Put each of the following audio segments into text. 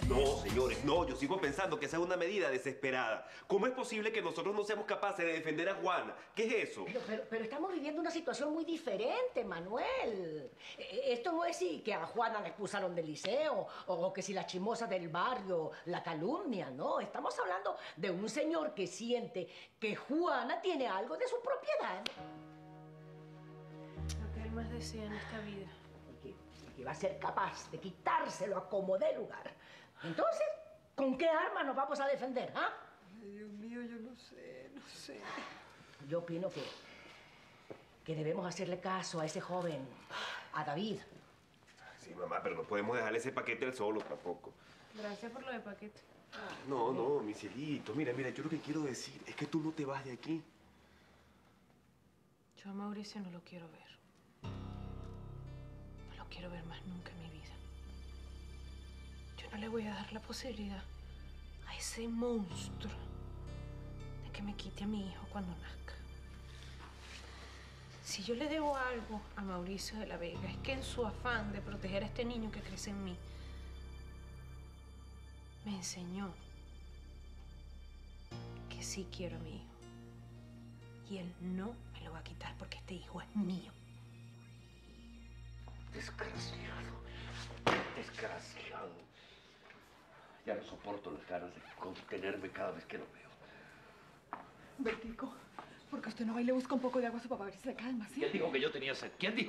No, señores, no. Yo sigo pensando que esa es una medida desesperada. ¿Cómo es posible que nosotros no seamos capaces de defender a Juana? ¿Qué es eso? Pero estamos viviendo una situación muy diferente, Manuel. Esto no es si que a Juana la expulsaron del liceo o que si la chismosa del barrio la calumnia, no. Estamos hablando de un señor que siente que Juana tiene algo de su propiedad. Lo que él más desea en esta vida. Y que va a ser capaz de quitárselo a como dé lugar. Entonces, ¿con qué arma nos vamos a defender, ah? Ay, Dios mío, yo no sé. Yo opino que debemos hacerle caso a ese joven, a David. Sí, mamá, pero no podemos dejarle ese paquete al solo tampoco. Gracias por lo de paquete. No, no, mi cielito. Mira, yo lo que quiero decir es que tú no te vas de aquí. Yo a Mauricio no lo quiero ver. No lo quiero ver más nunca en mi vida. Yo no le voy a dar la posibilidad a ese monstruo de que me quite a mi hijo cuando nazca. Si yo le debo algo a Mauricio de la Vega, es que en su afán de proteger a este niño que crece en mí, me enseñó que sí quiero a mi hijo. Y él no me lo va a quitar porque este hijo es mío. Desgraciado. Desgraciado. Ya no soporto las ganas de contenerme cada vez que lo veo. Bertico, ¿por qué usted no va y le busca un poco de agua a su papá a ver si se calma, sí? ¿Quién dijo que yo tenía sed? ¿Quién dijo?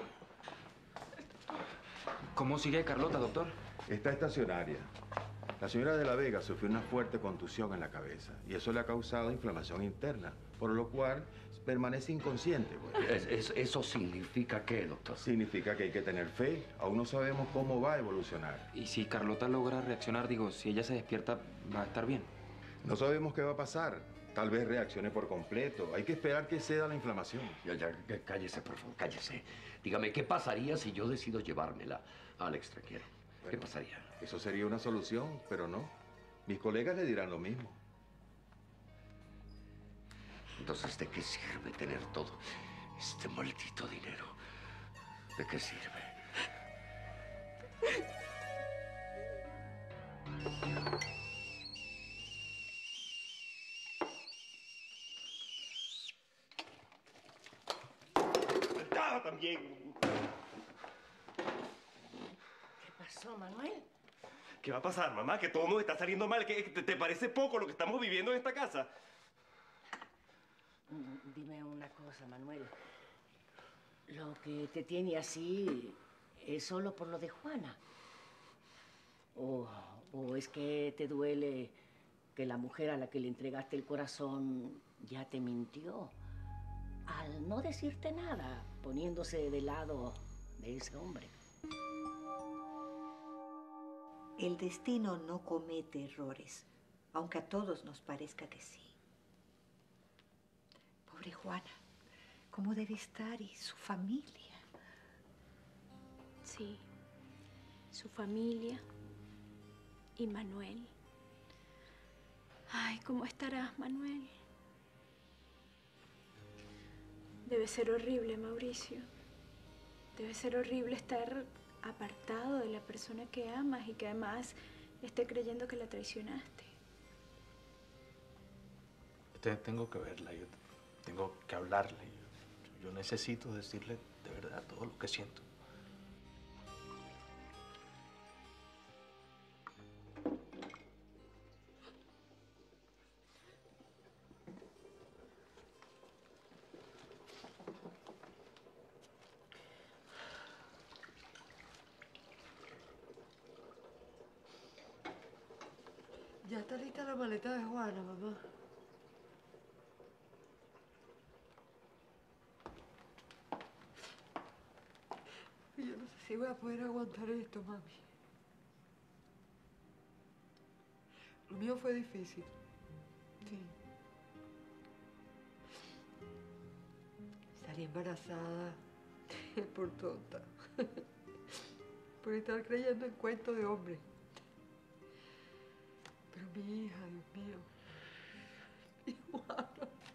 ¿Cómo sigue Carlota, doctor? Está estacionaria. La señora de la Vega sufrió una fuerte contusión en la cabeza y eso le ha causado inflamación interna, por lo cual permanece inconsciente. Pues. ¿Eso significa qué, doctor? Significa que hay que tener fe. Aún no sabemos cómo va a evolucionar. Y si Carlota logra reaccionar, digo, si ella se despierta, va a estar bien. No sabemos qué va a pasar. Tal vez reaccione por completo. Hay que esperar que ceda la inflamación. Ya, cállese, por favor, cállese. Dígame, ¿qué pasaría si yo decido llevármela al extranjero? ¿Qué pasaría? Eso sería una solución, pero no. Mis colegas le dirán lo mismo. Entonces, ¿de qué sirve tener todo este maldito dinero? ¿De qué sirve? ¡Ah, también! ¿Qué pasó, Manuel? ¿Qué va a pasar, mamá? Que todo nos está saliendo mal. ¿Qué, te parece poco lo que estamos viviendo en esta casa? Dime una cosa, Manuel. Lo que te tiene así es solo por lo de Juana. ¿O es que te duele que la mujer a la que le entregaste el corazón ya te mintió? Al no decirte nada, poniéndose de lado de ese hombre. El destino no comete errores, aunque a todos nos parezca que sí. Pobre Juana, ¿cómo debe estar? Y su familia. Sí, su familia y Manuel. Ay, ¿cómo estarás, Manuel? Debe ser horrible, Mauricio. Debe ser horrible estar apartado de la persona que amas y que además esté creyendo que la traicionaste. Tengo que verla, yo tengo que hablarle. Yo necesito decirle de verdad todo lo que siento. Ya está lista la maleta de Juana, mamá. Y yo no sé si voy a poder aguantar esto, mami. Lo mío fue difícil. Sí. Salí embarazada por tonta. Por estar creyendo en cuentos de hombres. Pero mi hija, Dios mío. Mi Juana.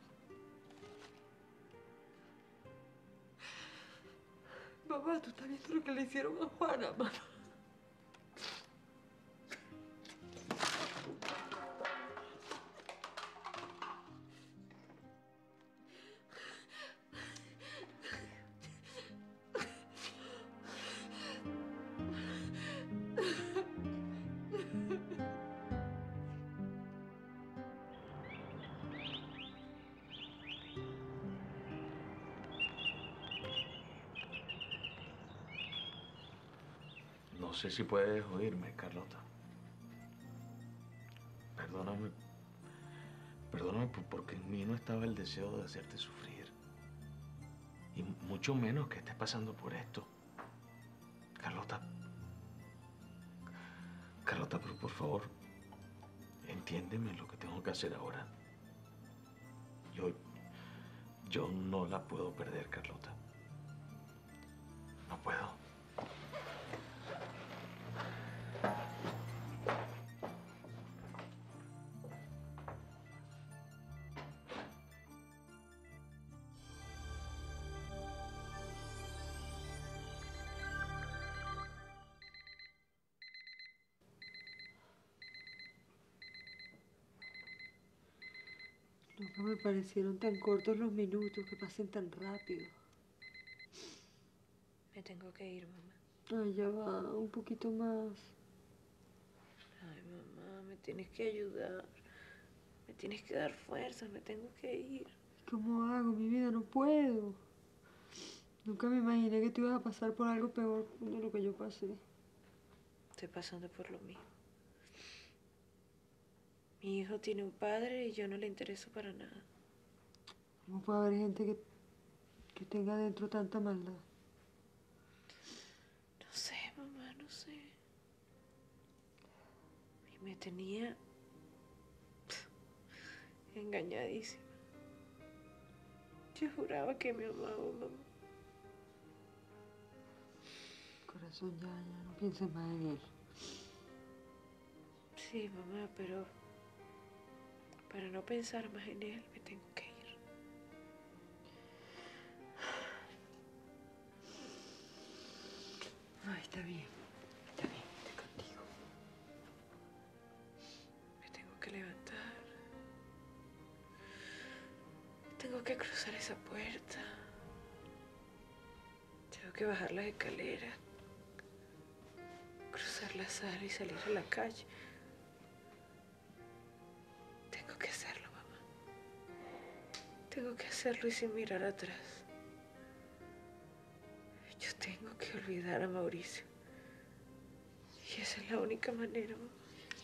Mamá, tú estás viendo lo que le hicieron a Juana, mamá. No sé si puedes oírme, Carlota. Perdóname. Perdóname porque en mí no estaba el deseo de hacerte sufrir. Y mucho menos que estés pasando por esto. Carlota. Carlota, pero por favor, entiéndeme lo que tengo que hacer ahora. Yo no la puedo perder, Carlota. No puedo. Nunca me parecieron tan cortos los minutos, que pasen tan rápido. Me tengo que ir, mamá. Ay, ya va, un poquito más. Ay, mamá, me tienes que ayudar. Me tienes que dar fuerzas, me tengo que ir. ¿Cómo hago? Mi vida, no puedo. Nunca me imaginé que tú ibas a pasar por algo peor de lo que yo pasé. Estoy pasando por lo mismo. Mi hijo tiene un padre y yo no le intereso para nada. ¿Cómo puede haber gente que tenga dentro tanta maldad? No sé, mamá, no sé. Y me tenía engañadísima. Yo juraba que me amaba, mamá. Corazón, ya no pienses más en él. Sí, mamá, pero para no pensar más en él, me tengo que ir. Ay, está bien, estoy contigo. Me tengo que levantar. Tengo que cruzar esa puerta. Tengo que bajar las escaleras. Cruzar la sala y salir a la calle. Tengo que hacerlo, mamá. Tengo que hacerlo y sin mirar atrás. Yo tengo que olvidar a Mauricio. Y esa es la única manera, mamá.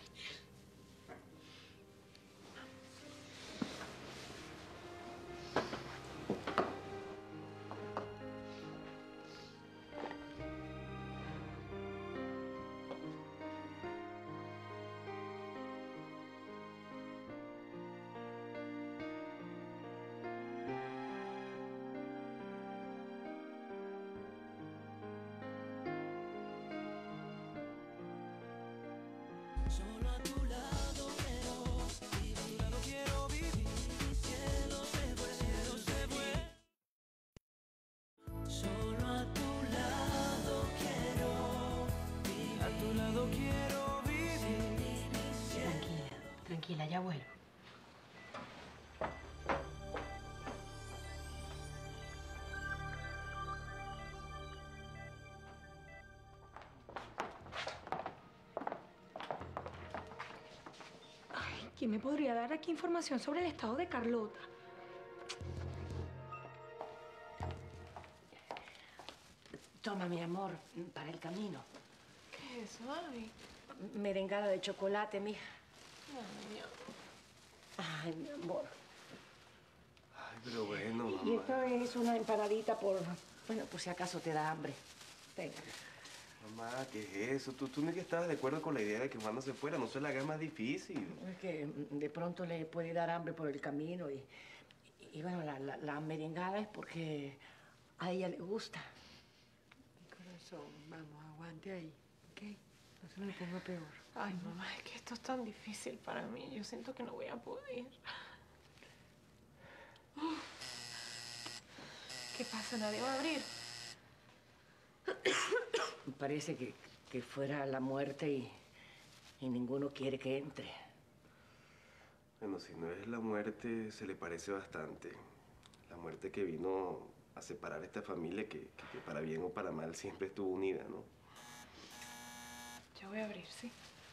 Solo a tu lado quiero vivir, mi cielo se fue. Solo a tu lado quiero vivir. A tu lado quiero vivir. Tranquila, tranquila, ya vuelvo. ¿Quién me podría dar aquí información sobre el estado de Carlota? Toma, mi amor, para el camino. ¿Qué es eso, mami? Merengada de chocolate, mija. Ay, mi amor. Ay, mi amor. Ay, pero bueno, mamá. Y esta es una empanadita bueno, por si acaso te da hambre. Venga. Mamá, ¿qué es eso? Tú ni que estabas de acuerdo con la idea de que Juan no se fuera. No se la haga más difícil. Es que de pronto le puede dar hambre por el camino y bueno, la merengada es porque a ella le gusta. Mi corazón, vamos, aguante ahí, ¿ok? No se me ponga peor. Ay, mamá, es que esto es tan difícil para mí. Yo siento que no voy a poder. ¿Qué pasa? ¿Nadie va a abrir? Parece que fuera la muerte y ninguno quiere que entre. Bueno, si no es la muerte, se le parece bastante. La muerte que vino a separar a esta familia que para bien o para mal siempre estuvo unida, ¿no? Yo voy a abrir, ¿sí?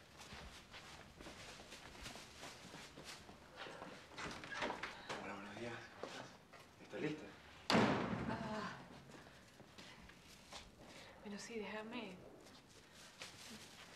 Hola, buenos días. ¿Estás lista? Bueno, sí, déjame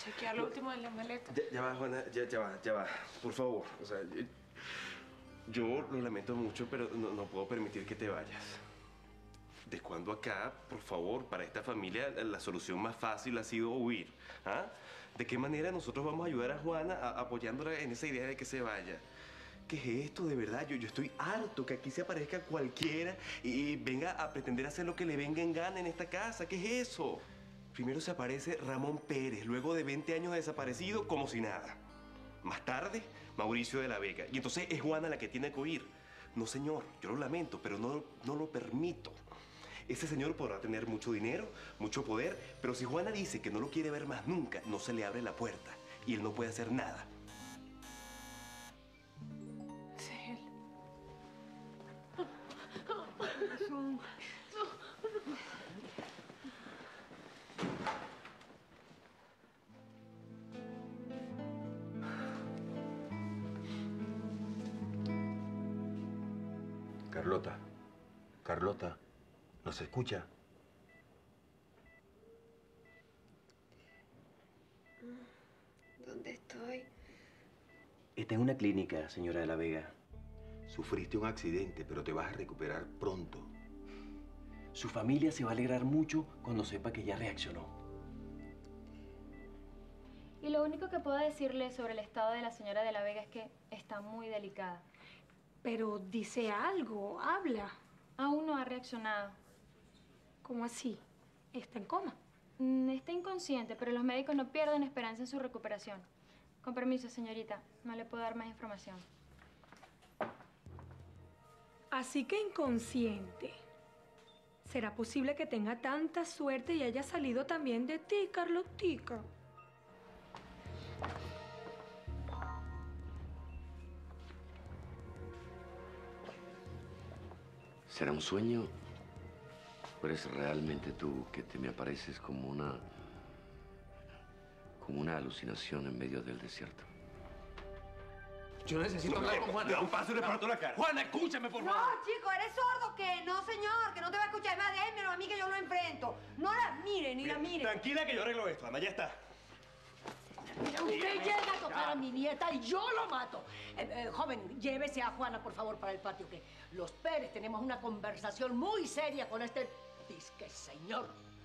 chequear lo último de la maleta. Ya va, Juana, ya va. Por favor, o sea, yo lo lamento mucho, pero no puedo permitir que te vayas. ¿De cuándo acá, por favor, para esta familia la solución más fácil ha sido huir? ¿Ah? ¿De qué manera nosotros vamos a ayudar a Juana apoyándola en esa idea de que se vaya? ¿Qué es esto, de verdad? Yo estoy harto que aquí se aparezca cualquiera y venga a pretender hacer lo que le venga en gana en esta casa. ¿Qué es eso? Primero se aparece Ramón Pérez, luego de 20 años desaparecido, como si nada. Más tarde, Mauricio de la Vega. Y entonces es Juana la que tiene que huir. No, señor, yo lo lamento, pero no lo permito. Ese señor podrá tener mucho dinero, mucho poder, pero si Juana dice que no lo quiere ver más nunca, no se le abre la puerta y él no puede hacer nada. Sí, él. Carlota, ¿nos escucha? ¿Dónde estoy? Está en una clínica, señora de la Vega. Sufriste un accidente, pero te vas a recuperar pronto. Su familia se va a alegrar mucho cuando sepa que ya reaccionó. Y lo único que puedo decirle sobre el estado de la señora de la Vega es que está muy delicada. Pero dice algo, habla. Aún no ha reaccionado. ¿Cómo así? ¿Está en coma? Está inconsciente, pero los médicos no pierden esperanza en su recuperación. Con permiso, señorita, no le puedo dar más información. Así que inconsciente. ¿Será posible que tenga tanta suerte y haya salido también de ti, Carlotica? ¿Será un sueño? ¿O eres realmente tú que te me apareces como una alucinación en medio del desierto? Yo necesito hablar con Juana. Da un paso y le parto la cara. Juana, escúchame, por No, favor. chico, ¿eres sordo qué? No, señor, que no te va a escuchar. Más, déjenmelo a mí que yo lo enfrento. No la mire, ni la mire. Tranquila que yo arreglo esto, Ana, ya está. Mira, usted llega a tocar a mi nieta y yo lo mato. Joven, llévese a Juana, por favor, para el patio, que los Pérez tenemos una conversación muy seria con este disque señor.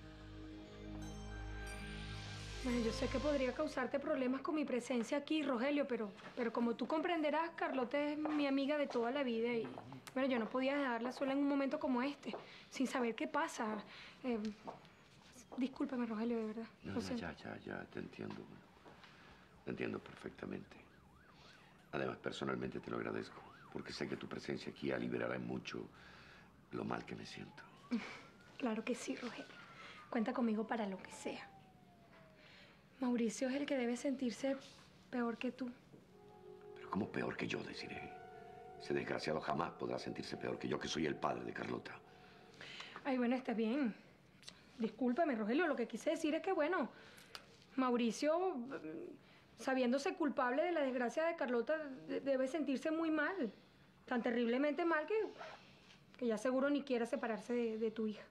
Bueno, yo sé que podría causarte problemas con mi presencia aquí, Rogelio, pero como tú comprenderás, Carlota es mi amiga de toda la vida y, bueno, yo no podía dejarla sola en un momento como este, sin saber qué pasa. Discúlpame, Rogelio, de verdad. No, Lo siento. ya, te entiendo. Te entiendo perfectamente. Además, personalmente te lo agradezco, porque sé que tu presencia aquí aliviará mucho lo mal que me siento. Claro que sí, Rogelio. Cuenta conmigo para lo que sea. Mauricio es el que debe sentirse peor que tú. Pero ¿cómo peor que yo, Desiree? Ese desgraciado jamás podrá sentirse peor que yo, que soy el padre de Carlota. Ay, bueno, está bien. Discúlpame, Rogelio. Lo que quise decir es que, bueno, Mauricio, sabiéndose culpable de la desgracia de Carlota, debe sentirse muy mal. Tan terriblemente mal que ya seguro ni quiera separarse de tu hija.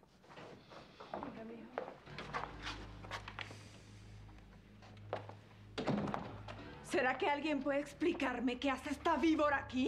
¿Será que alguien puede explicarme qué hace esta víbora aquí?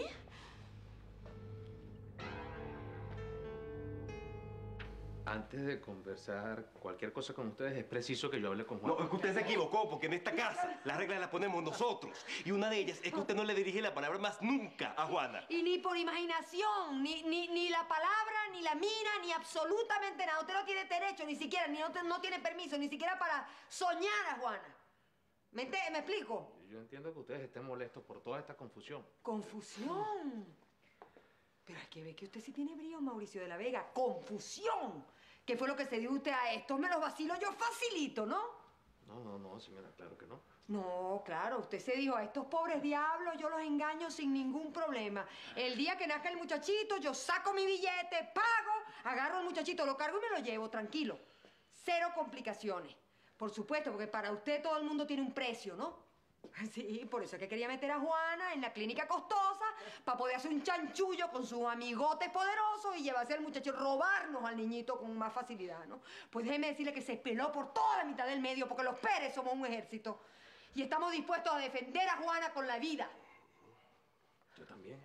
Antes de conversar cualquier cosa con ustedes, es preciso que yo hable con Juan. No, es que usted se equivocó, porque en esta casa las reglas las ponemos nosotros. Y una de ellas es que usted no le dirige la palabra más nunca a Juana. Y ni por imaginación, ni la palabra, ni la mina, ni absolutamente nada. Usted no tiene derecho, ni siquiera, no tiene permiso, ni siquiera para soñar a Juana. ¿Me explico? Yo entiendo que ustedes estén molestos por toda esta confusión. ¡Confusión! Pero hay que ver que usted sí tiene brío, Mauricio de la Vega. ¡Confusión! ¿Qué fue lo que se dio usted a estos? Me los vacilo yo facilito, ¿no? No, señora, claro que no. No, claro, usted se dijo, a estos pobres diablos yo los engaño sin ningún problema. El día que nazca el muchachito, yo saco mi billete, pago, agarro al muchachito, lo cargo y me lo llevo, tranquilo. Cero complicaciones. Por supuesto, porque para usted todo el mundo tiene un precio, ¿no? Sí, por eso es que quería meter a Juana en la clínica costosa para poder hacer un chanchullo con sus amigotes poderosos y llevarse al muchacho, robarnos al niñito con más facilidad, ¿no? Pues déjeme decirle que se peló por toda la mitad del medio porque los Pérez somos un ejército y estamos dispuestos a defender a Juana con la vida. Yo también.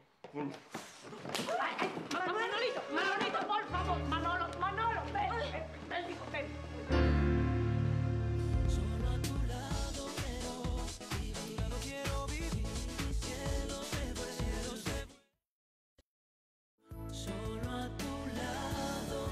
Manolito, Manolito, por favor, Manolo, ven, hijo, ven. Solo a tu lado quiero vivir, cielo se fue, cielo se fue. Solo a tu lado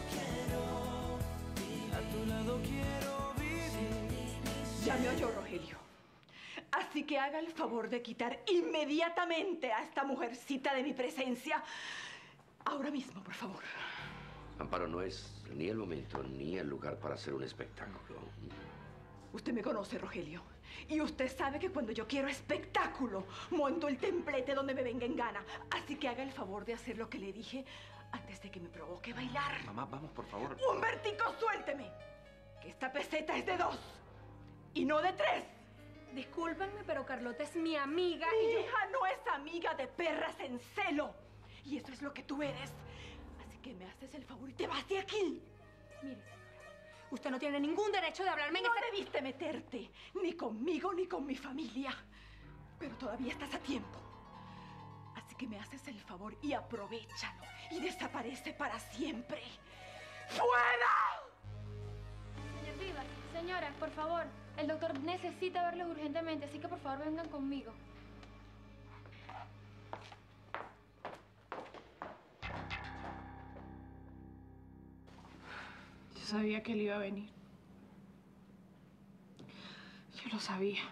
quiero vivir. Ya me oyó, Rogelio. Así que haga el favor de quitar inmediatamente a esta mujercita de mi presencia. Ahora mismo, por favor. Amparo, no es ni el momento ni el lugar para hacer un espectáculo. Usted me conoce, Rogelio. Y usted sabe que cuando yo quiero espectáculo, monto el templete donde me venga en gana. Así que haga el favor de hacer lo que le dije antes de que me provoque bailar. Mamá, vamos, por favor. Humbertico, suélteme. Que esta peseta es de 2 y no de 3. Discúlpenme, pero Carlota es mi amiga Mi y yo... hija no es amiga de perras en celo. Y eso es lo que tú eres. Así que me haces el favor y te vas de aquí. Mire, señora, usted no tiene ningún derecho de hablarme en No ese... debiste meterte, ni conmigo ni con mi familia. Pero todavía estás a tiempo. Así que me haces el favor y aprovéchalo. Y desaparece para siempre. ¡Fuera! Señor Vivas, señora, por favor. El doctor necesita verlos urgentemente, así que por favor vengan conmigo. Yo sabía que él iba a venir. Yo lo sabía.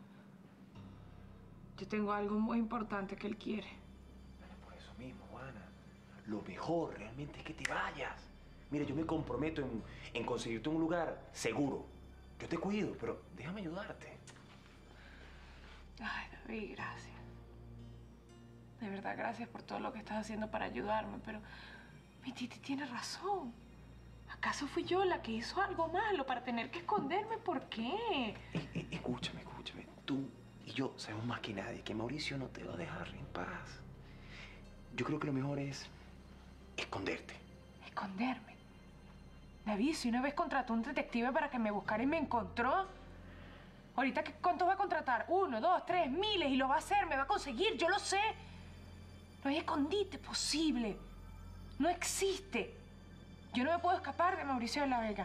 Yo tengo algo muy importante que él quiere. Por eso mismo, Juana. Lo mejor realmente es que te vayas. Mira, yo me comprometo en conseguirte un lugar seguro. Yo te cuido, pero déjame ayudarte. Ay, David, gracias. De verdad, gracias por todo lo que estás haciendo para ayudarme, pero mi Titi tiene razón. ¿Acaso fui yo la que hizo algo malo para tener que esconderme? ¿Por qué? Escúchame. Tú y yo sabemos más que nadie que Mauricio no te va a dejar en paz. Yo creo que lo mejor es esconderte. ¿Esconderme? David, si una vez contrató un detective para que me buscara y me encontró, ahorita, ¿cuántos va a contratar? 1, 2, 3, miles, y lo va a hacer, me va a conseguir, yo lo sé. No hay escondite posible. No existe. Yo no me puedo escapar de Mauricio de la Vega.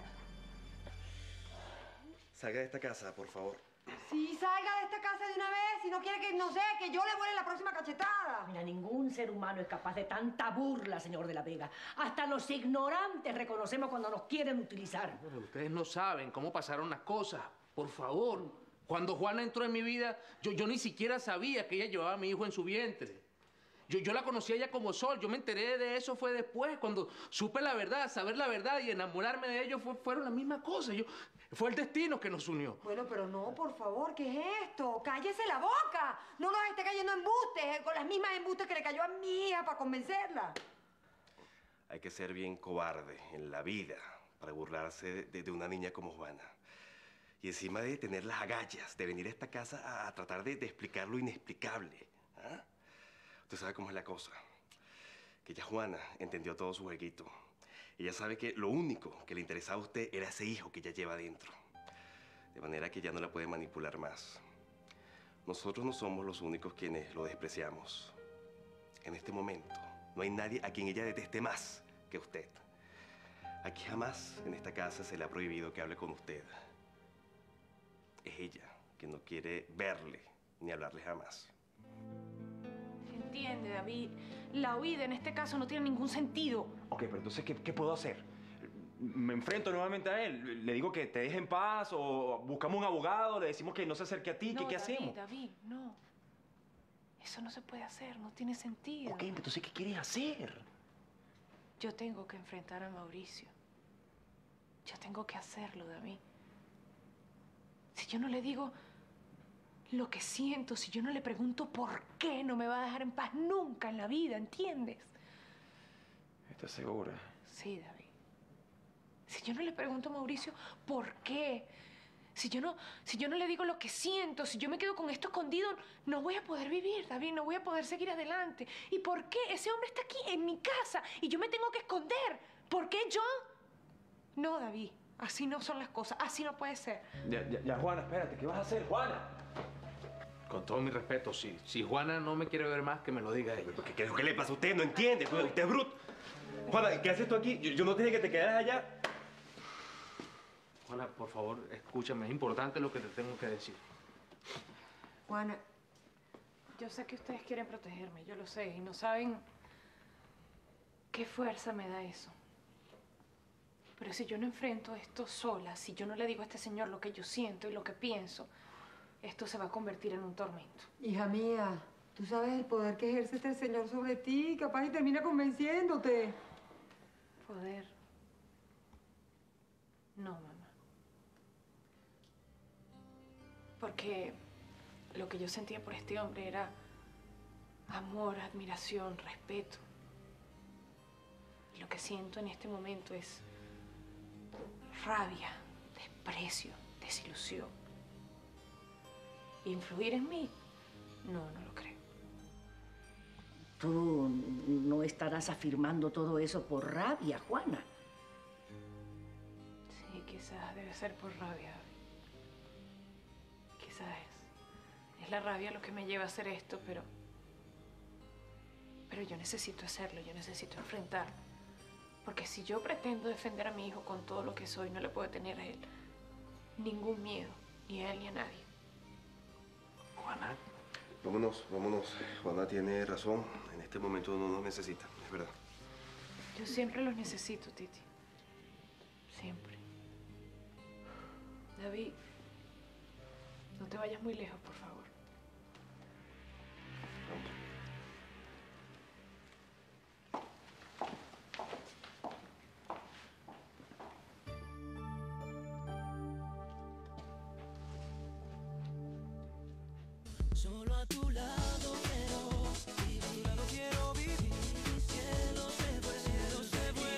Salga de esta casa, por favor. Sí, salga de esta casa de una vez. Si no quiere que, no sé, que yo le vuele la próxima cachetada. Mira, ningún ser humano es capaz de tanta burla, señor de la Vega. Hasta los ignorantes reconocemos cuando nos quieren utilizar. Pero ustedes no saben cómo pasaron las cosas. Por favor. Cuando Juana entró en mi vida, yo ni siquiera sabía que ella llevaba a mi hijo en su vientre. Yo la conocí a ella como Sol. Yo me enteré de eso fue después, cuando supe la verdad, saber la verdad y enamorarme de ellos fueron la misma cosa. Fue el destino que nos unió. Bueno, pero no, por favor, ¿qué es esto? ¡Cállese la boca! No nos esté cayendo embustes, con las mismas embustes que le cayó a mi hija para convencerla. Hay que ser bien cobarde en la vida para burlarse de una niña como Juana. Y encima de tener las agallas de venir a esta casa a tratar de explicar lo inexplicable. ¿Ah? Usted sabe cómo es la cosa. Que ya Juana entendió todo su jueguito. Ella sabe que lo único que le interesaba a usted era ese hijo que ella lleva adentro. De manera que ya no la puede manipular más. Nosotros no somos los únicos quienes lo despreciamos. En este momento, no hay nadie a quien ella deteste más que usted. Aquí jamás en esta casa se le ha prohibido que hable con usted. Es ella que no quiere verle ni hablarle jamás. Entiende, David. La huida en este caso no tiene ningún sentido. Ok, pero entonces, ¿qué puedo hacer? ¿Me enfrento nuevamente a él? ¿Le digo que te deje en paz o buscamos un abogado? ¿Le decimos que no se acerque a ti? No, ¿Qué hacemos? David, no. Eso no se puede hacer, no tiene sentido. Ok, entonces, ¿qué quieres hacer? Yo tengo que enfrentar a Mauricio. Yo tengo que hacerlo, David. Si yo no le digo lo que siento, si yo no le pregunto por qué, no me va a dejar en paz nunca en la vida, ¿entiendes? ¿Estás segura? Sí, David. Si yo no le pregunto a Mauricio por qué, Si yo no le digo lo que siento, si yo me quedo con esto escondido, no voy a poder vivir, David, no voy a poder seguir adelante. ¿Y por qué? Ese hombre está aquí, en mi casa, y yo me tengo que esconder. ¿Por qué yo? No, David, así no son las cosas, así no puede ser. Ya, Juana, espérate, ¿qué vas a hacer, Juana? Con todo mi respeto, si Juana no me quiere ver más, que me lo diga ella. ¿Qué le pasa a usted? No entiende, usted es bruto. Juana, ¿qué haces tú aquí? Yo no tenía que te quedaras allá. Juana, por favor, escúchame, es importante lo que te tengo que decir. Juana, Yo sé que ustedes quieren protegerme, yo lo sé, y no saben qué fuerza me da eso. Pero si yo no enfrento esto sola, si yo no le digo a este señor lo que yo siento y lo que pienso, esto se va a convertir en un tormento. hija mía, tú sabes el poder que ejerce este señor sobre ti, capaz y termina convenciéndote. Poder. No, mamá. Porque lo que yo sentía por este hombre era amor, admiración, respeto. Y lo que siento en este momento es rabia, desprecio, desilusión. ¿Influir en mí? No, no lo creo. Tú no estarás afirmando todo eso por rabia, Juana. Sí, quizás debe ser por rabia. Quizás es la rabia lo que me lleva a hacer esto, pero yo necesito hacerlo, yo necesito enfrentarlo. Porque si yo pretendo defender a mi hijo con todo lo que soy, no le puedo tener a él ningún miedo, ni a él ni a nadie. Juana. Vámonos. Juana tiene razón. En este momento no nos necesita, es verdad. Yo siempre los necesito, Titi. Siempre. David, no te vayas muy lejos, por favor. Solo a tu lado quiero vivir, a tu lado quiero vivir. Mi cielo se fue.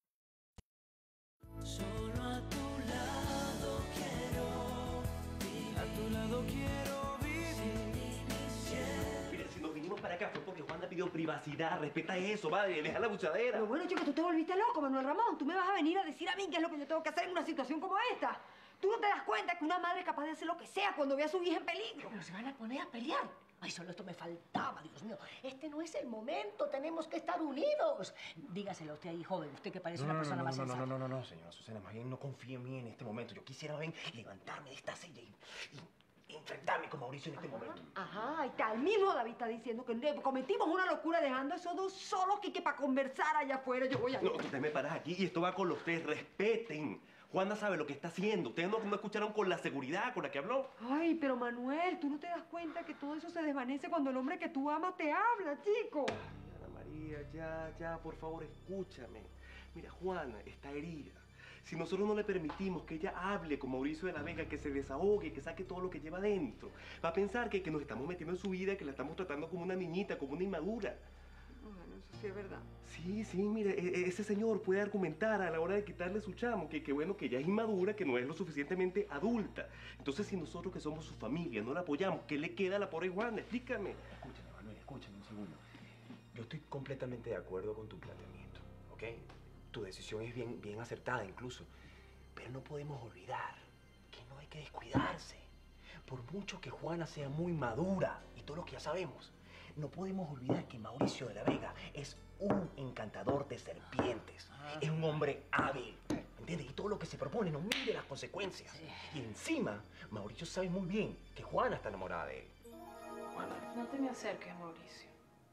Solo a tu lado quiero vivir, a tu lado quiero vivir. Mi cielo. Mira, si nos vinimos para acá fue porque Juana pidió privacidad. Respeta eso, madre. Deja la buchadera. Pero bueno, chico, tú te volviste loco, Manuel Ramón. Tú me vas a venir a decir a mí qué es lo que yo tengo que hacer en una situación como esta. ¿Tú no te das cuenta que una madre es capaz de hacer lo que sea cuando ve a su hija en peligro? Pero se van a poner a pelear. Ay, solo esto me faltaba, Dios mío. Este no es el momento, tenemos que estar unidos. Dígaselo a usted ahí, joven, usted que parece una persona más sensata. No, señora Susana, más bien no confíe en mí en este momento. Yo quisiera bien levantarme de esta silla y enfrentarme con Mauricio en este momento. Ajá, y tal mismo David está diciendo que cometimos una locura dejando a esos dos solos que para conversar allá afuera yo voy a... No, usted me paras aquí y esto va con los tres. Respeten. Juana sabe lo que está haciendo. Ustedes no escucharon con la seguridad con la que habló. Ay, pero Manuel, ¿tú no te das cuenta que todo eso se desvanece cuando el hombre que tú amas te habla, chico? Ana María, ya, por favor, escúchame. Mira, Juana está herida. Si nosotros no le permitimos que ella hable con Mauricio de la Vega, que se desahogue, que saque todo lo que lleva adentro, va a pensar que nos estamos metiendo en su vida, que la estamos tratando como una niñita, como una inmadura. Bueno, eso sí es verdad. Sí, mire, ese señor puede argumentar a la hora de quitarle su chamo, que bueno, que ella es inmadura, que no es lo suficientemente adulta. Entonces, si nosotros que somos su familia no la apoyamos, ¿qué le queda a la pobre Juana? Explícame. Escúchame, Manuel, escúchame un segundo. Yo estoy completamente de acuerdo con tu planteamiento, ¿ok? Tu decisión es bien acertada incluso. Pero no podemos olvidar que no hay que descuidarse. Por mucho que Juana sea muy madura y todo lo que ya sabemos, no podemos olvidar que Mauricio de la Vega es un encantador de serpientes. Es un hombre hábil, ¿entiendes? Y todo lo que se propone no mide las consecuencias. Y encima, Mauricio sabe muy bien que Juana está enamorada de él. Juana, no te me acerques, Mauricio.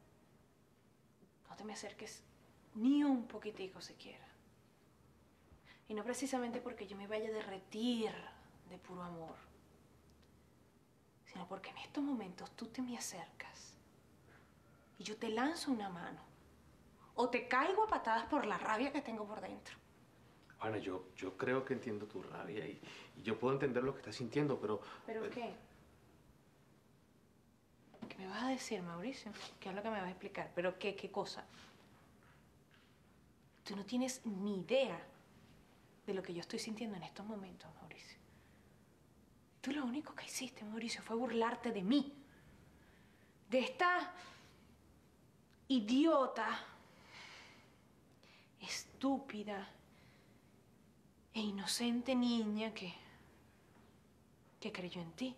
No te me acerques ni un poquitico siquiera. Y no precisamente porque yo me vaya a derretir de puro amor, sino porque en estos momentos tú te me acercas y yo te lanzo una mano o te caigo a patadas por la rabia que tengo por dentro. Juana, yo creo que entiendo tu rabia y yo puedo entender lo que estás sintiendo, pero... ¿Pero qué? ¿Qué me vas a decir, Mauricio? ¿Qué es lo que me vas a explicar? ¿Pero qué cosa? Tú no tienes ni idea de lo que yo estoy sintiendo en estos momentos, Mauricio. tú lo único que hiciste, Mauricio, fue burlarte de mí. De esta idiota, estúpida e inocente niña que creyó en ti.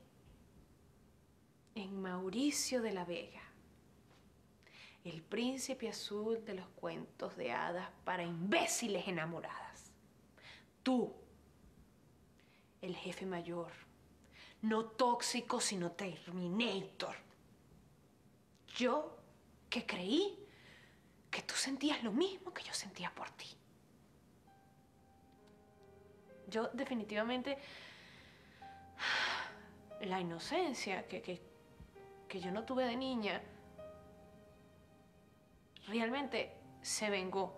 En Mauricio de la Vega, el príncipe azul de los cuentos de hadas para imbéciles enamoradas. Tú, el jefe mayor, no tóxico, sino Terminator. Yo, que creí que tú sentías lo mismo que yo sentía por ti. Yo definitivamente, la inocencia que yo no tuve de niña, realmente se vengó.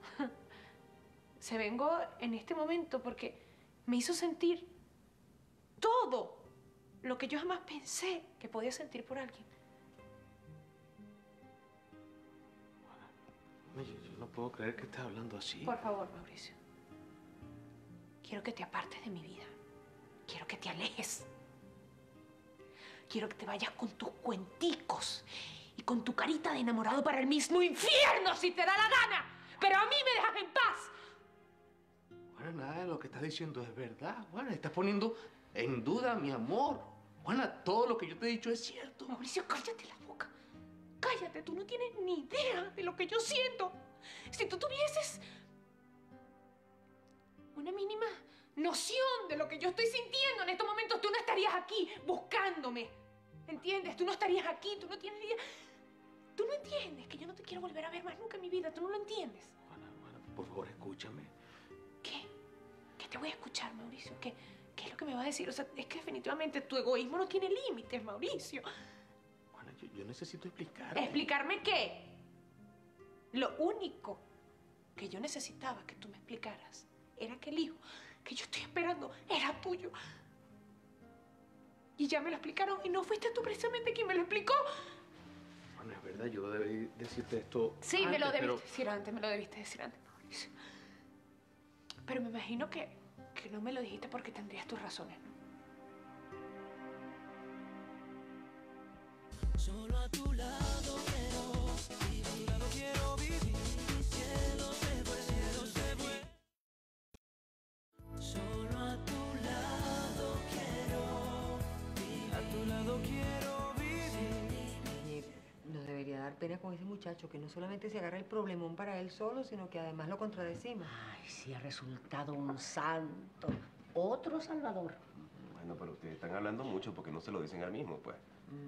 Se vengó en este momento porque me hizo sentir todo lo que yo jamás pensé que podía sentir por alguien. Yo no puedo creer que estés hablando así. Por favor, Mauricio. Quiero que te apartes de mi vida. Quiero que te alejes. Quiero que te vayas con tus cuenticos y con tu carita de enamorado para el mismo infierno si te da la gana. Pero a mí me dejas en paz. Juana, nada de lo que estás diciendo es verdad. Juana, estás poniendo en duda mi amor. Juana, todo lo que yo te he dicho es cierto. Mauricio, cállate la boca. Cállate, tú no tienes ni idea de lo que yo siento. Si tú tuvieses una mínima noción de lo que yo estoy sintiendo en estos momentos, tú no estarías aquí buscándome. ¿Entiendes? Tú no estarías aquí, tú no tienes idea. Tú no entiendes que yo no te quiero volver a ver más nunca en mi vida. Tú no lo entiendes. Juana, por favor, escúchame. ¿Qué? ¿Qué te voy a escuchar, Mauricio? ¿Qué es lo que me vas a decir? O sea, es que definitivamente tu egoísmo no tiene límites, Mauricio. Juana, yo necesito explicarme. ¿Explicarme qué? Lo único que yo necesitaba que tú me explicaras era que el hijo que yo estoy esperando era tuyo. Y ya me lo explicaron y no fuiste tú precisamente quien me lo explicó. Bueno, es verdad, yo debí decirte esto Sí, antes, me lo debiste pero... decir antes, me lo debiste decir antes, Mauricio. Pero me imagino que no me lo dijiste porque tendrías tus razones, ¿no? Solo a tu lado quiero vivir, a tu lado quiero vivir. Cielo se fue, cielo se fue. Solo a tu lado quiero vivir, a tu lado quiero vivir. Oye, nos debería dar pena con ese muchacho que no solamente se agarra el problemón para él solo, sino que además lo contradecimos. Ay, sí, ha resultado un santo. Otro salvador. Bueno, pero ustedes están hablando mucho porque no se lo dicen al mismo, pues.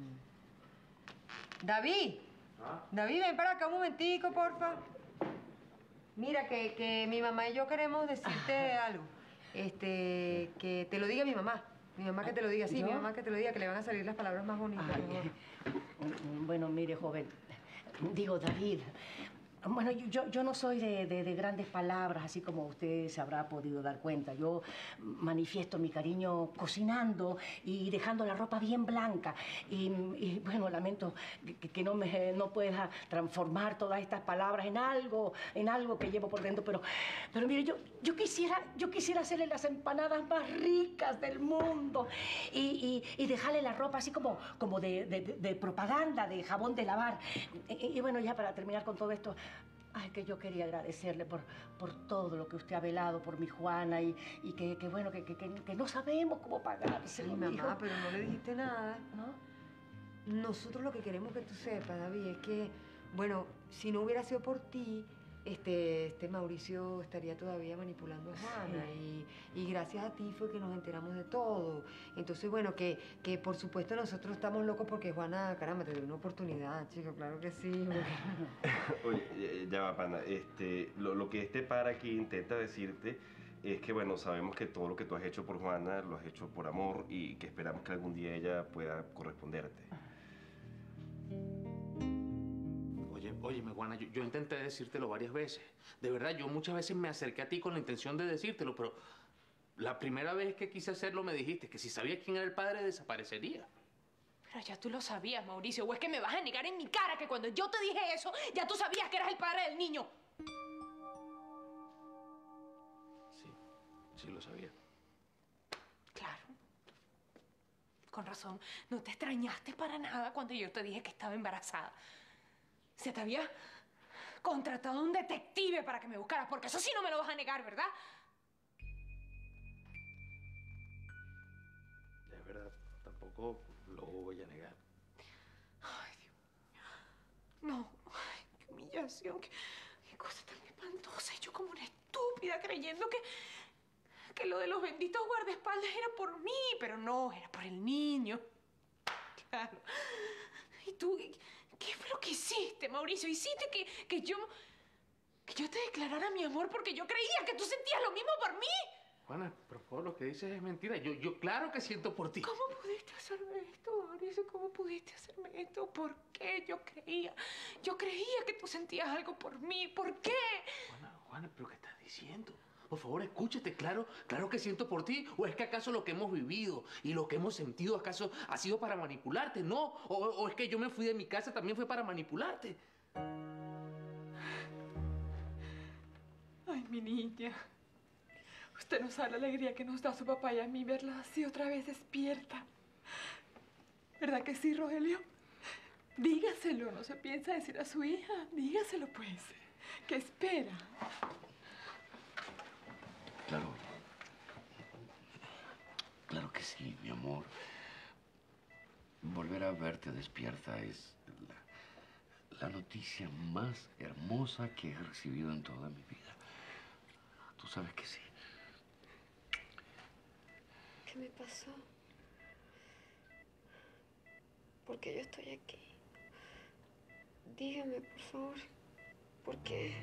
David, David, ven para acá un momentico, porfa. Mira, que mi mamá y yo queremos decirte algo. Que te lo diga mi mamá. Mi mamá que te lo diga, sí, ¿yo? mi mamá que te lo diga, que le van a salir las palabras más bonitas. Ay, bueno, mire, joven. Digo, David. Bueno, yo no soy de grandes palabras, así como usted se habrá podido dar cuenta. Yo manifiesto mi cariño cocinando y dejando la ropa bien blanca. Y bueno, lamento que no pueda transformar todas estas palabras en algo que llevo por dentro. Pero mire, yo quisiera hacerle las empanadas más ricas del mundo y dejarle la ropa así como de propaganda, de jabón de lavar. Y bueno, ya para terminar con todo esto, ay, que yo quería agradecerle por todo lo que usted ha velado por mi Juana y que bueno, que no sabemos cómo pagárselo, Sí, mamá, mijo. pero no le dijiste nada. ¿No? Nosotros lo que queremos que tú sepas, David, es que, bueno, si no hubiera sido por ti, este Mauricio estaría todavía manipulando a Juana. Y gracias a ti fue que nos enteramos de todo. Entonces, bueno, que por supuesto nosotros estamos locos porque Juana, caramba, te dio una oportunidad, chico, claro que sí. Oye, ya va, pana. Lo que este par aquí intenta decirte es que, bueno, sabemos que todo lo que tú has hecho por Juana lo has hecho por amor y que esperamos que algún día ella pueda corresponderte. Óyeme, Juana, yo intenté decírtelo varias veces. De verdad, yo muchas veces me acerqué a ti con la intención de decírtelo, pero la primera vez que quise hacerlo me dijiste que si sabías quién era el padre desaparecería. Pero ya tú lo sabías, Mauricio. ¿O es que me vas a negar en mi cara que cuando yo te dije eso, ya tú sabías que eras el padre del niño? Sí lo sabía. Claro. Con razón, no te extrañaste para nada cuando yo te dije que estaba embarazada. Se te había contratado un detective para que me buscara, porque eso sí no me lo vas a negar, ¿verdad? Es verdad, tampoco lo voy a negar. Ay, Dios mío. No, ay, qué humillación, qué cosa tan espantosa. Y yo como una estúpida creyendo que lo de los benditos guardaespaldas era por mí, pero no, era por el niño. Claro. ¿Y tú qué fue lo que hiciste, Mauricio? Hiciste que yo te declarara mi amor porque yo creía que tú sentías lo mismo por mí. Juana, por favor, lo que dices es mentira. Yo claro que siento por ti. ¿Cómo pudiste hacerme esto, Mauricio? ¿Cómo pudiste hacerme esto? ¿Por qué? Yo creía que tú sentías algo por mí. ¿Por qué? Juana, ¿pero qué estás diciendo? Por favor, escúchate, claro que siento por ti. ¿O es que acaso lo que hemos vivido y lo que hemos sentido acaso ha sido para manipularte? ¿No? ¿O es que yo me fui de mi casa también fue para manipularte? Ay, mi niña. Usted no sabe la alegría que nos da su papá y a mí verla así otra vez despierta. ¿Verdad que sí, Rogelio? Dígaselo, no se piensa decir a su hija. Dígaselo, pues. ¿Qué espera? Claro que sí, mi amor. Volver a verte despierta es la noticia más hermosa que he recibido en toda mi vida. Tú sabes que sí. ¿Qué me pasó? ¿Por qué yo estoy aquí? Dígame, por favor, ¿por qué?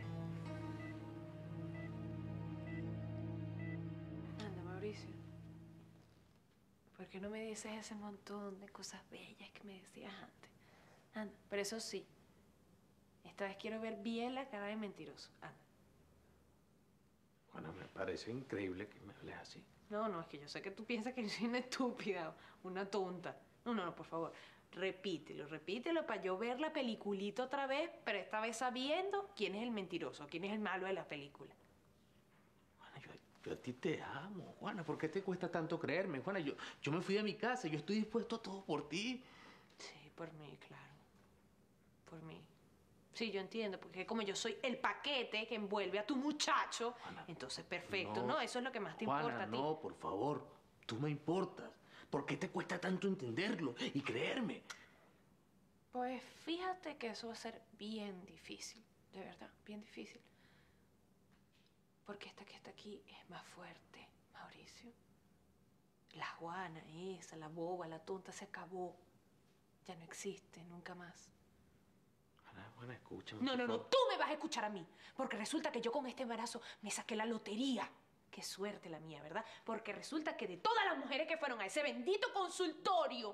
Anda, Mauricio. ¿Por qué no me dices ese montón de cosas bellas que me decías antes? Anda, pero eso sí, esta vez quiero ver bien la cara de mentiroso. Anda. Juana, me parece increíble que me hables así. No, es que yo sé que tú piensas que yo soy una estúpida, una tonta. No, por favor, repítelo para yo ver la peliculita otra vez, pero esta vez sabiendo quién es el mentiroso, quién es el malo de la película. Juana, yo a ti te amo, Juana. ¿Por qué te cuesta tanto creerme? Juana, yo me fui de mi casa, yo estoy dispuesto a todo por ti. Sí, por mí, claro. Por mí. Sí, yo entiendo, porque como yo soy el paquete que envuelve a tu muchacho, Juana, entonces perfecto, ¿no? Eso es lo que más te importa a ti. No, por favor, tú me importas. ¿Por qué te cuesta tanto entenderlo y creerme? Pues fíjate que eso va a ser bien difícil, de verdad, bien difícil. Porque esta que está aquí es más fuerte, Mauricio. La Juana esa, la boba, la tonta, se acabó. Ya no existe, nunca más. Juana, escúchame. No, tú me vas a escuchar a mí. Porque resulta que yo con este embarazo me saqué la lotería. Qué suerte la mía, ¿verdad? Porque resulta que de todas las mujeres que fueron a ese bendito consultorio,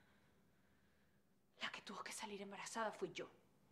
la que tuvo que salir embarazada fui yo.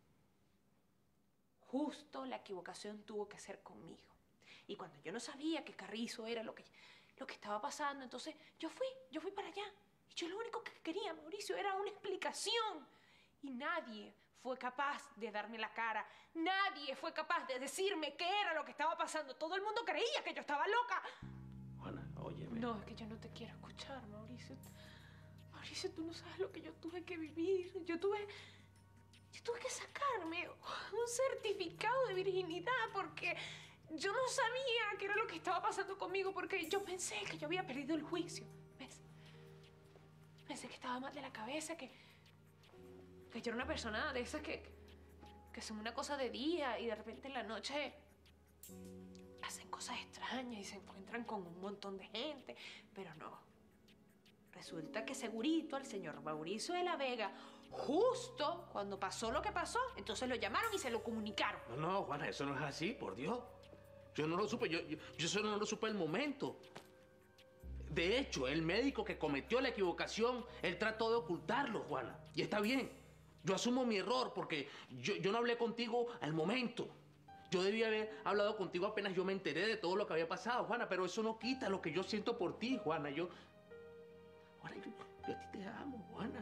Justo la equivocación tuvo que ser conmigo. Y cuando yo no sabía que Carrizo era lo que estaba pasando, entonces yo fui para allá. Y yo lo único que quería, Mauricio, era una explicación. Y nadie fue capaz de darme la cara. Nadie fue capaz de decirme qué era lo que estaba pasando. Todo el mundo creía que yo estaba loca. Juana, óyeme. No, es que yo no te quiero escuchar, Mauricio. Mauricio, tú no sabes lo que yo tuve que vivir. Yo tuve que sacarme un certificado de virginidad porque yo no sabía qué era lo que estaba pasando conmigo porque yo pensé que yo había perdido el juicio. ¿Ves? Pensé que estaba mal de la cabeza, que yo era una persona de esas que son una cosa de día y de repente en la noche hacen cosas extrañas y se encuentran con un montón de gente. Pero no. Resulta que segurito al señor Mauricio de la Vega, justo cuando pasó lo que pasó, entonces lo llamaron y se lo comunicaron. No, Juana, eso no es así, por Dios. Yo no lo supe, yo eso no lo supe al momento. De hecho, el médico que cometió la equivocación, él trató de ocultarlo, Juana. Y está bien. Yo asumo mi error porque yo no hablé contigo al momento. Yo debía haber hablado contigo apenas yo me enteré de todo lo que había pasado, Juana, pero eso no quita lo que yo siento por ti, Juana. Yo a ti te amo, Juana.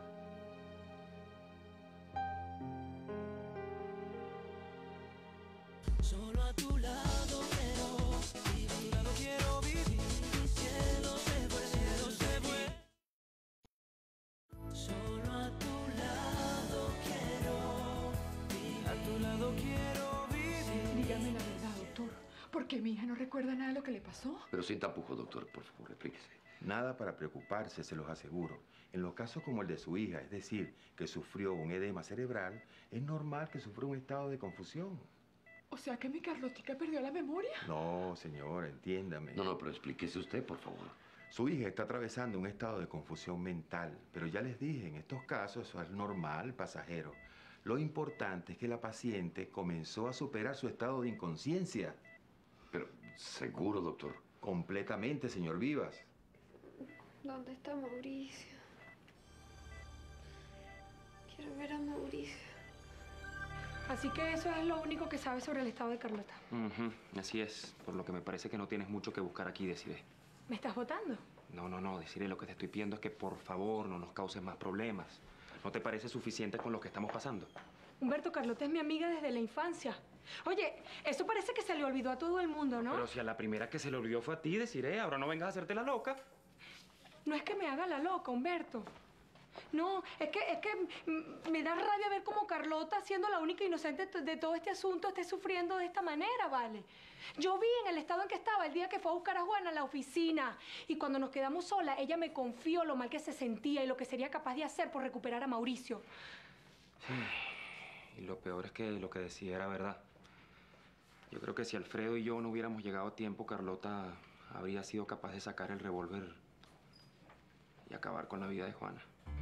Solo a tu lado quiero vivir, quiero vivir. qué mi hija no recuerda nada de lo que le pasó? Pero sin tapujos, doctor, por favor, explíquese. Nada para preocuparse, se los aseguro. En los casos como el de su hija, es decir, que sufrió un edema cerebral, es normal que sufra un estado de confusión. O sea que mi Carlotica perdió la memoria. No, señora, entiéndame. No, pero explíquese usted, por favor. Su hija está atravesando un estado de confusión mental, pero ya les dije, en estos casos eso es normal, pasajero. Lo importante es que la paciente comenzó a superar su estado de inconsciencia. Pero, ¿seguro, doctor? Completamente, señor Vivas. ¿Dónde está Mauricio? Quiero ver a Mauricio. Así que eso es lo único que sabes sobre el estado de Carlota. Así es, por lo que me parece que no tienes mucho que buscar aquí, Desiree. ¿Me estás votando? No, Desiree, lo que te estoy pidiendo es que por favor no nos causes más problemas. ¿No te parece suficiente con lo que estamos pasando? Humberto, Carlota es mi amiga desde la infancia. Oye, eso parece que se le olvidó a todo el mundo, ¿no? Pero si a la primera que se le olvidó fue a ti, Desiree, ahora no vengas a hacerte la loca. No es que me haga la loca, Humberto. No, es que me da rabia ver cómo Carlota, siendo la única inocente de todo este asunto, esté sufriendo de esta manera, ¿vale? Yo vi en el estado en que estaba el día que fue a buscar a Juana a la oficina. Y cuando nos quedamos solas, ella me confió lo mal que se sentía y lo que sería capaz de hacer por recuperar a Mauricio. Sí, y lo peor es que lo que decía era verdad. Yo creo que si Alfredo y yo no hubiéramos llegado a tiempo, Carlota habría sido capaz de sacar el revólver y acabar con la vida de Juana.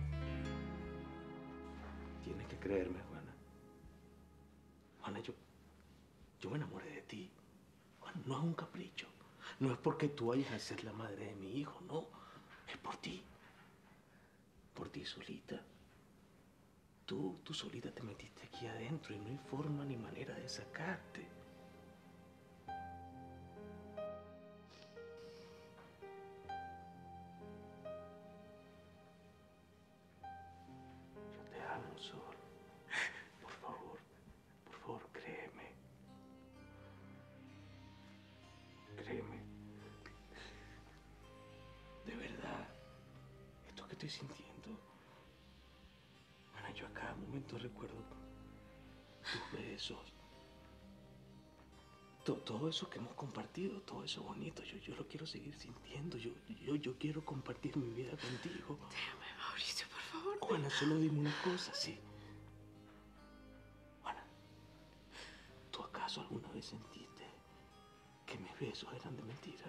Tienes que creerme, Juana. Juana, yo me enamoré de ti. Juana, no es un capricho. No es porque tú vayas a ser la madre de mi hijo, no. Es por ti. Por ti solita. Tú solita te metiste aquí adentro y no hay forma ni manera de sacarte. Yo te amo, Sol. Por favor, créeme. Créeme. De verdad, esto que estoy sintiendo. Ana, yo a cada momento recuerdo tus besos. Todo eso que hemos compartido, todo eso bonito, yo lo quiero seguir sintiendo. Yo quiero compartir mi vida contigo. Déjame, Mauricio, por favor. Juana, solo dime una cosa, sí. Juana, ¿tú acaso alguna vez sentiste que mis besos eran de mentira?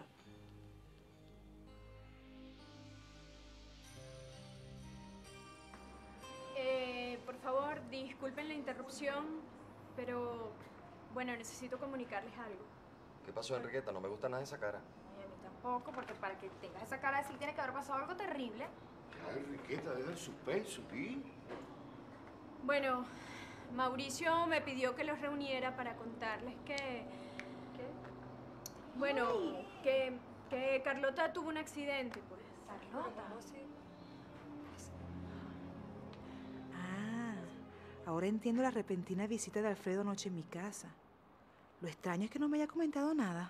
Por favor, disculpen la interrupción, pero bueno, necesito comunicarles algo. ¿Qué pasó, Enriqueta? No me gusta nada esa cara. Y a mí tampoco, porque para que tengas esa cara así tiene que haber pasado algo terrible. Ay, Enriqueta, deja el suspenso, ¿sí? Bueno, Mauricio me pidió que los reuniera para contarles que... ¿Qué? Bueno, que Carlota tuvo un accidente, pues. ¿Carlota? Ah, ahora entiendo la repentina visita de Alfredo anoche en mi casa. Lo extraño es que no me haya comentado nada.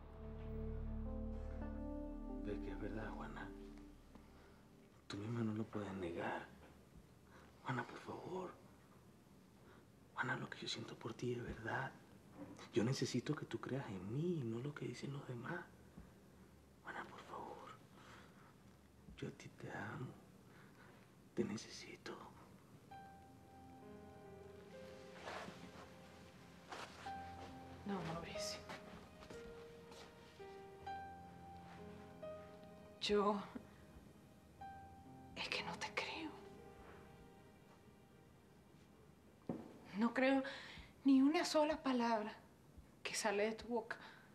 Ves que es verdad, Juana. Tú misma no lo puedes negar. Juana, por favor. Juana, lo que yo siento por ti es verdad. Yo necesito que tú creas en mí, no lo que dicen los demás. Juana, por favor. Yo a ti te amo. Te necesito. No, Mauricio. Yo... es que no te creo. No creo ni una sola palabra que sale de tu boca.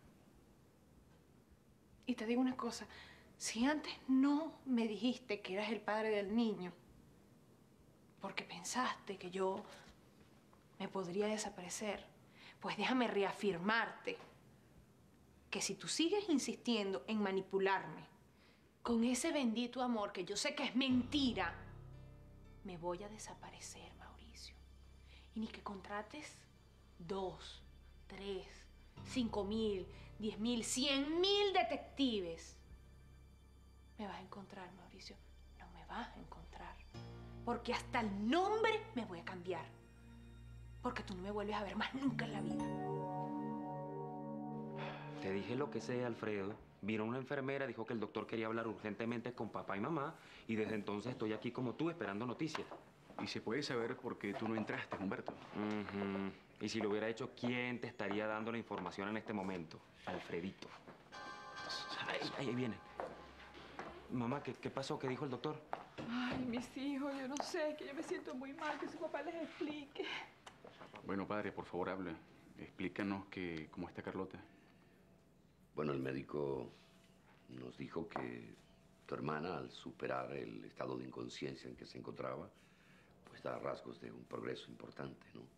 Y te digo una cosa, si antes no me dijiste que eras el padre del niño, porque pensaste que yo me podría desaparecer, pues déjame reafirmarte que si tú sigues insistiendo en manipularme con ese bendito amor que yo sé que es mentira, me voy a desaparecer, Mauricio. Y ni que contrates 2, 3, 5.000, 10.000, 100.000 detectives. Me vas a encontrar, Mauricio. No me vas a encontrar. Porque hasta el nombre me voy a cambiar. Porque tú no me vuelves a ver más nunca en la vida. Te dije lo que sé, Alfredo. Vino una enfermera, dijo que el doctor quería hablar urgentemente con papá y mamá, y desde entonces estoy aquí como tú esperando noticias. ¿Y se puede saber por qué tú no entraste, Humberto? Y si lo hubiera hecho, ¿quién te estaría dando la información en este momento? Alfredito. Ahí viene. Mamá, ¿qué pasó? ¿Qué dijo el doctor? Ay, mis hijos, yo no sé, que yo me siento muy mal, que su papá les explique. Bueno, padre, por favor, hable. Explícanos cómo está Carlota. Bueno, el médico nos dijo que tu hermana, al superar el estado de inconsciencia en que se encontraba, pues da rasgos de un progreso importante, ¿no?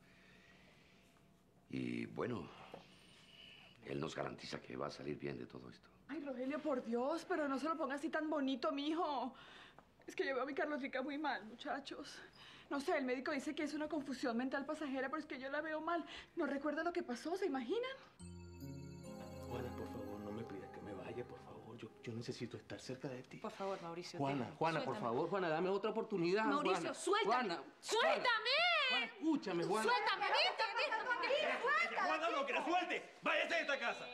Y bueno, él nos garantiza que va a salir bien de todo esto. Ay, Rogelio, por Dios, pero no se lo ponga así tan bonito, mijo. Es que yo veo a mi Carlotica muy mal, muchachos. No sé, el médico dice que es una confusión mental pasajera, pero es que yo la veo mal. No recuerda lo que pasó, ¿se imaginan? Juana, por favor, no me pidas que me vaya, por favor. Yo necesito estar cerca de ti. Por favor, Mauricio. Juana, por Suéltame. favor, Juana, dame otra oportunidad. Mauricio, Juana. suéltame. Juana, ¡Suéltame! Juana, escúchame, Juana. ¡Suéltame! ¡Déjame! ¡Suéltame! ¡Juana, no, que la suelte! ¡Váyase de esta casa!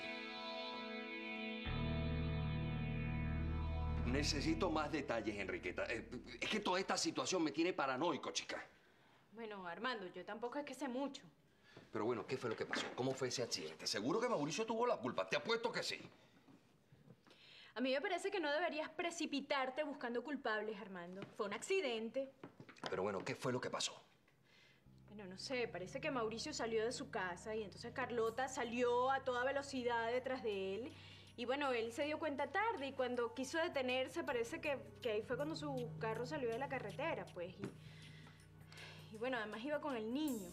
Necesito más detalles, Enriqueta. Es que toda esta situación me tiene paranoico, chica. Bueno, Armando, yo tampoco es que sé mucho. Pero bueno, ¿qué fue lo que pasó? ¿Cómo fue ese accidente? Seguro que Mauricio tuvo la culpa. Te apuesto que sí. A mí me parece que no deberías precipitarte buscando culpables, Armando. Fue un accidente. Pero bueno, ¿qué fue lo que pasó? Bueno, no sé, parece que Mauricio salió de su casa y entonces Carlota salió a toda velocidad detrás de él. Y bueno, él se dio cuenta tarde y cuando quiso detenerse parece que ahí fue cuando su carro salió de la carretera, pues. Y bueno, además iba con el niño.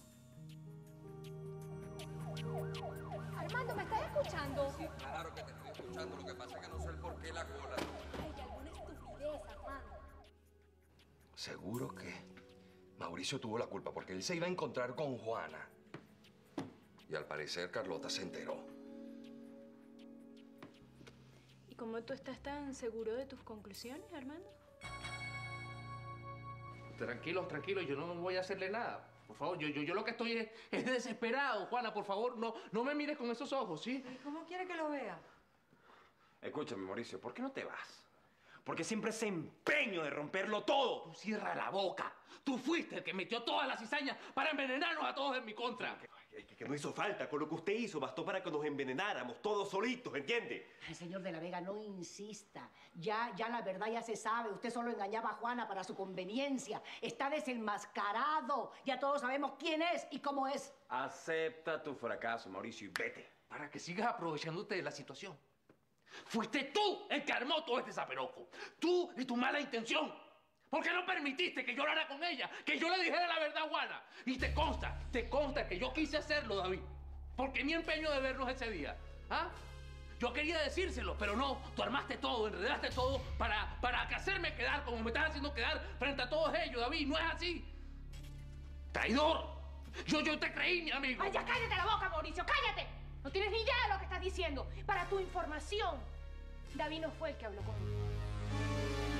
Armando, ¿me estás escuchando? Sí, claro que te estoy escuchando. Lo que pasa es que no sé el por qué la cola. Ay, alguna estupidez, Armando. Seguro que Mauricio tuvo la culpa porque él se iba a encontrar con Juana. Y al parecer Carlota se enteró. ¿Y cómo tú estás tan seguro de tus conclusiones, Armando? Tranquilos, tranquilos, yo no voy a hacerle nada. Por favor, yo lo que estoy es desesperado. Juana, por favor, no me mires con esos ojos, ¿sí? ¿Y cómo quiere que lo vea? Escúchame, Mauricio, ¿por qué no te vas? Porque siempre ese empeño de romperlo todo. Tú cierra la boca. Tú fuiste el que metió todas las cizañas para envenenarnos a todos en mi contra. Que no hizo falta. Con lo que usted hizo bastó para que nos envenenáramos todos solitos, ¿entiende? Ay, señor de la Vega, no insista. Ya la verdad ya se sabe. Usted solo engañaba a Juana para su conveniencia. Está desenmascarado. Ya todos sabemos quién es y cómo es. Acepta tu fracaso, Mauricio, y vete. Para que sigas aprovechándote de la situación. Fuiste tú el que armó todo este zaperoco. Tú y tu mala intención. ¿Por qué no permitiste que yo hablara con ella? Que yo le dijera la verdad a Juana. Y te consta que yo quise hacerlo, David. Porque mi empeño de vernos ese día. ¿Ah? Yo quería decírselo, pero no. Tú armaste todo, enredaste todo para hacerme quedar como me estás haciendo quedar frente a todos ellos, David. No es así. ¡Traidor! Yo te creí, mi amigo. ¡Ay, ya cállate la boca, Mauricio! ¡Cállate! No tienes ni idea de lo que estás diciendo. Para tu información, David no fue el que habló conmigo.